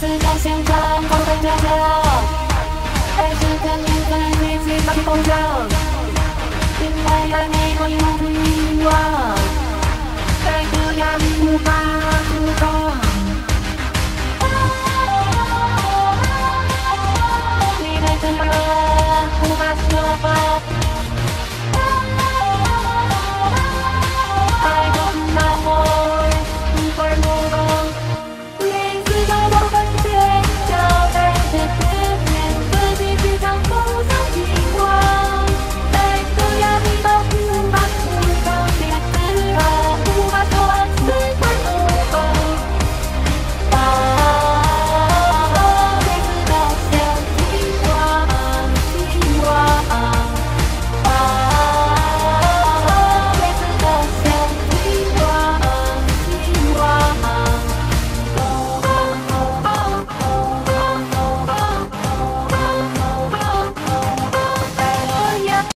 死在现场，高声叫着，还是跟你在一起把你疯掉，因为爱你我一无所遗忘。